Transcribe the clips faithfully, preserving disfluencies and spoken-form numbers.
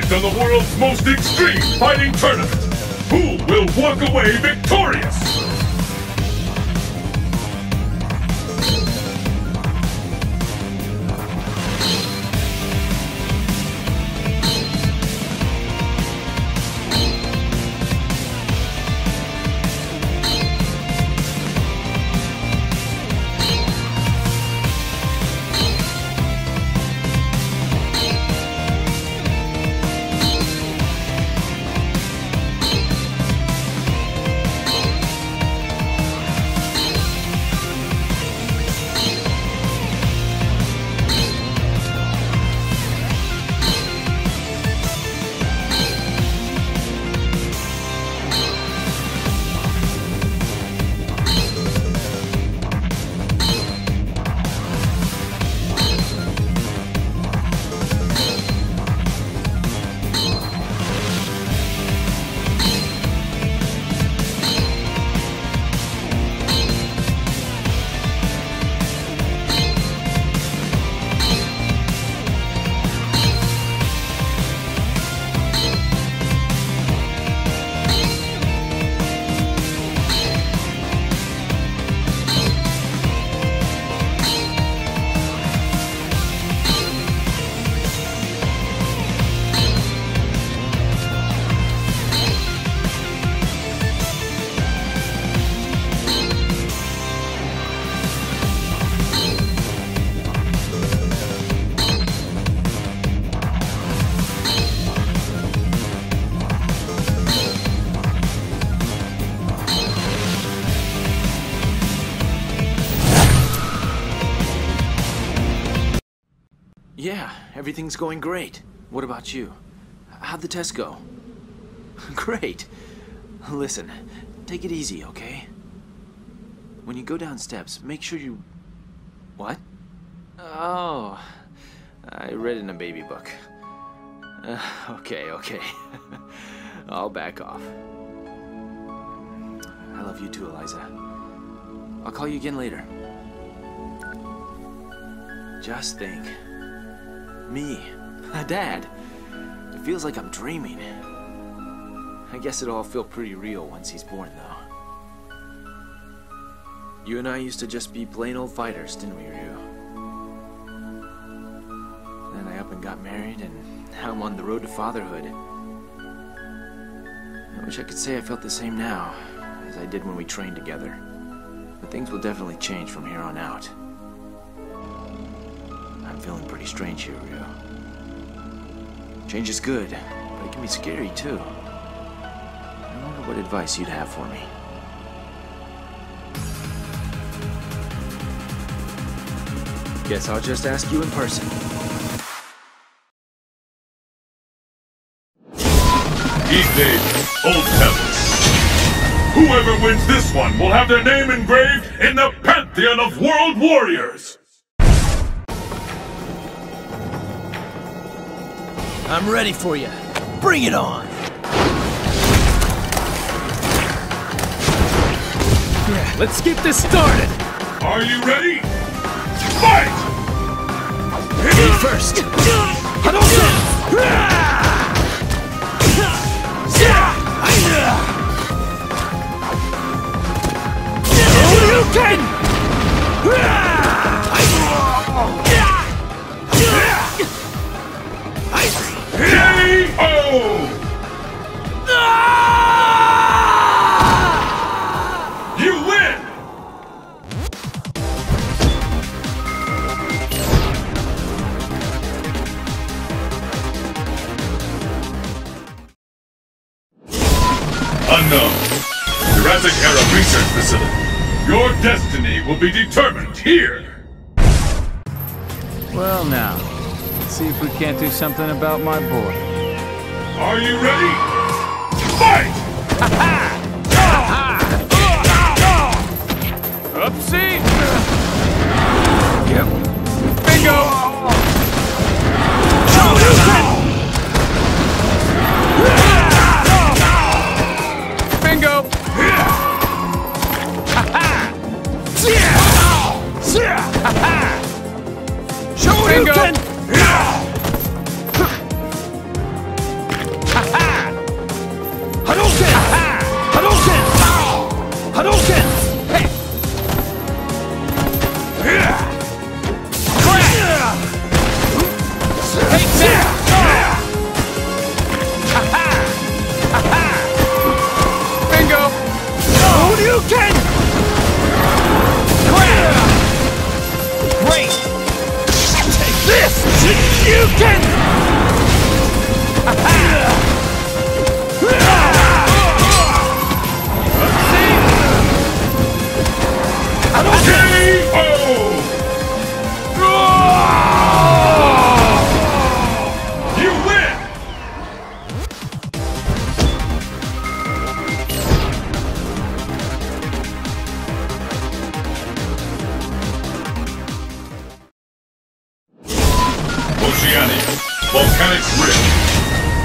engaged on the world's most extreme fighting tournament. Who will walk away victorious? Yeah, everything's going great. What about you? How'd the test go? Great. Listen, take it easy, okay? When you go down steps, make sure you... What? Oh, I read in a baby book. Uh, okay, okay. I'll back off. I love you too, Eliza. I'll call you again later. Just think. Me, a dad. It feels like I'm dreaming. I guess it'll all feel pretty real once he's born, though. You and I used to just be plain old fighters, didn't we, Ryu? Then I up and got married, and now I'm on the road to fatherhood. I wish I could say I felt the same now as I did when we trained together. But things will definitely change from here on out. I'm feeling pretty strange here, Ryu. Change is good, but it can be scary, too. I wonder what advice you'd have for me. Guess I'll just ask you in person. Evening, Old Pebbles. Whoever wins this one will have their name engraved in the Pantheon of World Warriors! I'm ready for you. Bring it on! Let's get this started! Are you ready? Fight! Me first! Hadouken! K O! You win! Unknown. Jurassic Era Research Facility. Your destiny will be determined here! Well now, let's see if we can't do something about my boy. Are you ready? Fight! Oopsie! Yep. Bingo! Bingo! Bingo!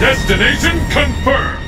Destination confirmed!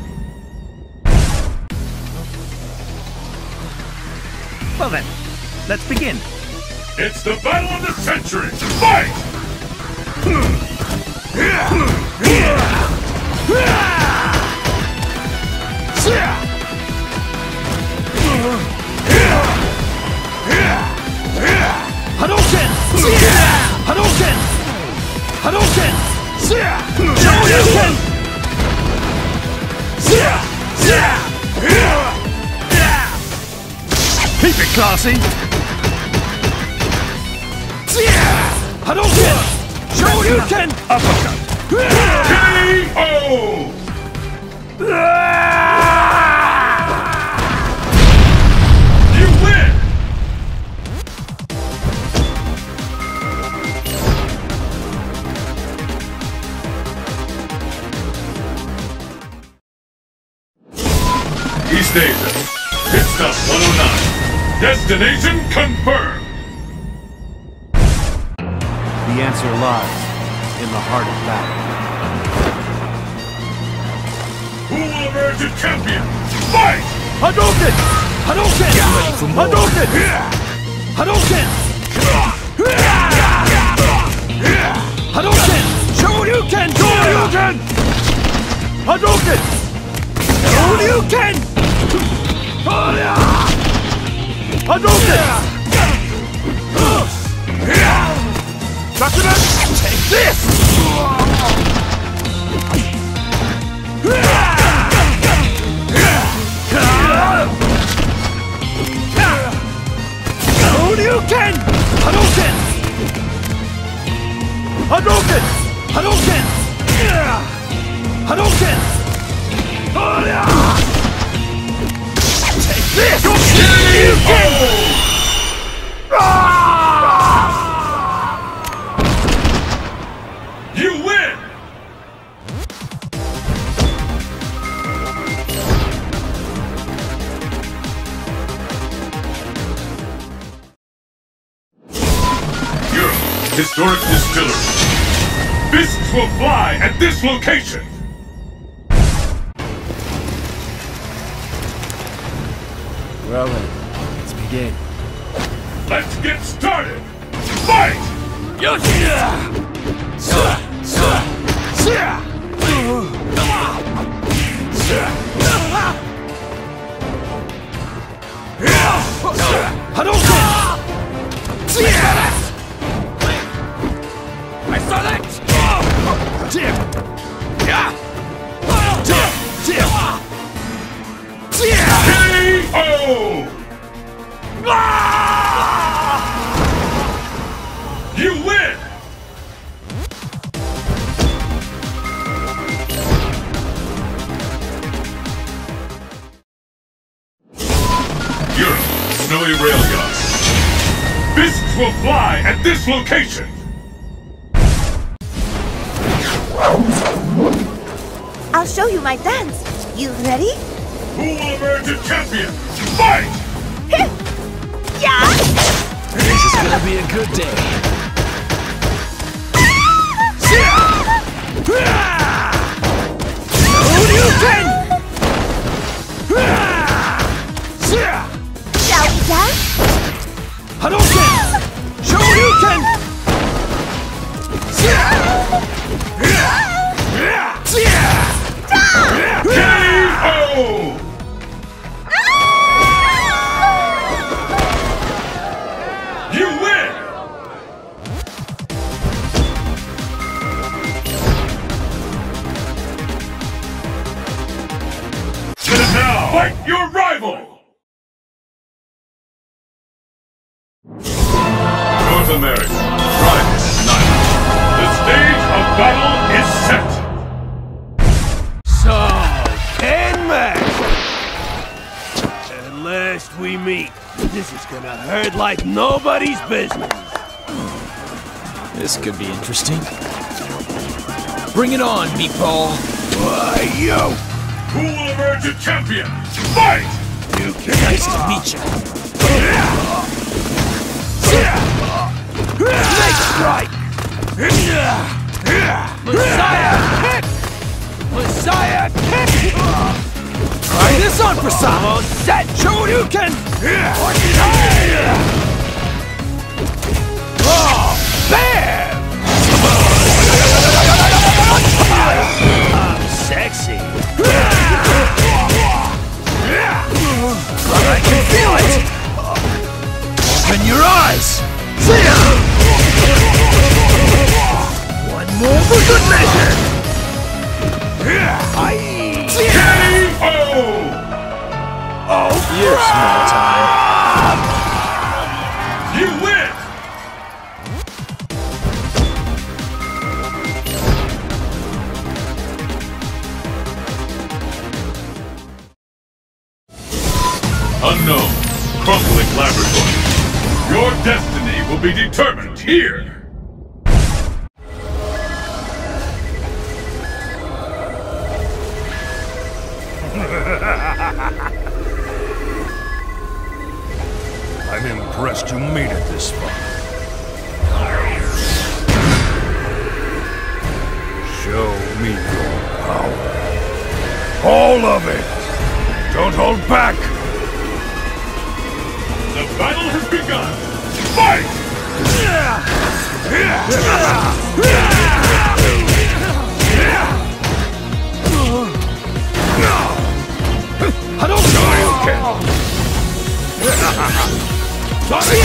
Well then, let's begin. It's the battle of the century! Fight! Hadouken! Hadouken! Hadouken! Shoryuken! Keep it classy! Hadouken! Shoryuken! Uppercut! K O! You win! East Asia, pit stop one oh nine. Destination confirmed! The answer lies in the heart of battle. Who will emerge a champion? Fight! Hadouken! Hadouken! Hadouken! Hadouken! Hadouken! Shoryuken! Shoryuken! Hadouken! Shoryuken! Hadouken! Sakura! Take this! Shoryuken! Hadouken! Hadouken! Hadouken! Hadouken! Take this! Shoryuken! You win! Europe, historic distillery. Fists will fly at this location! Well then, let's begin. Let's get started! Fight! Hadouken! I saw that! K O! You win! Europe, snowy rail yard. Fists will fly at this location! I'll show you my dance. You ready? Who will emerge a champion? Fight! Yeah! This is gonna be a good day. Shoryuken! Shall we dance? Hadouken! Shoryuken! K O! You win! And now, fight your rival! North America, Private Night. The stage of battle is set! So, ten match! At last we meet. This is gonna hurt like nobody's business. This could be interesting. Bring it on, Meatball. Why, yo! Who will emerge a champion? Fight! You can Nice to meet you. Snake strike! Messiah! Hit! Messiah kick! Try this on, Prasad! Almost set! Shoryuken! Oh, bam! I'm sexy. I can feel it! Open your eyes! See ya! One more for good measure! I... K O! Oh, You're small time. You win! Unknown, crumbling laboratory. Your destiny will be determined here! I'm impressed you made it this far. Show me your power. All of it! Don't hold back! The battle has begun! Fight! Hadouken! Sonic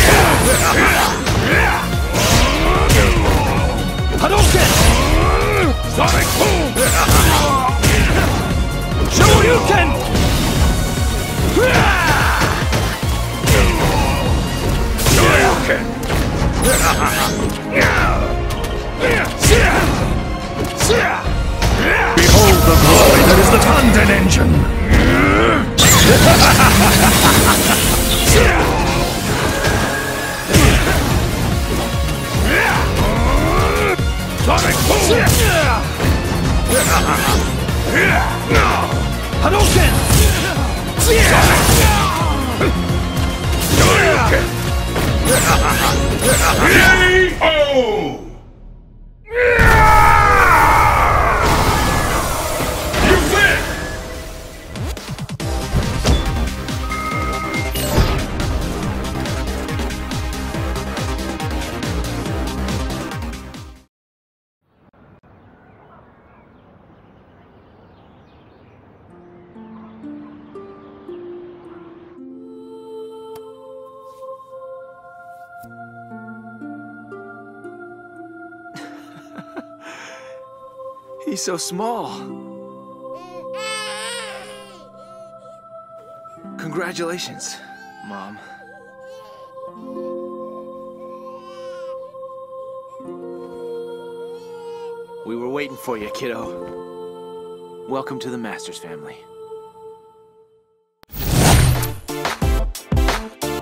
Hadouken! Sonic Boom! Shoryuken! Shoryuken! Behold the glory that is the Tanden engine! Sonic Boom! Hadouken! Shoryuken! K O! You win! He's so small. Congratulations, Mom. We were waiting for you, kiddo. Welcome to the Masters family.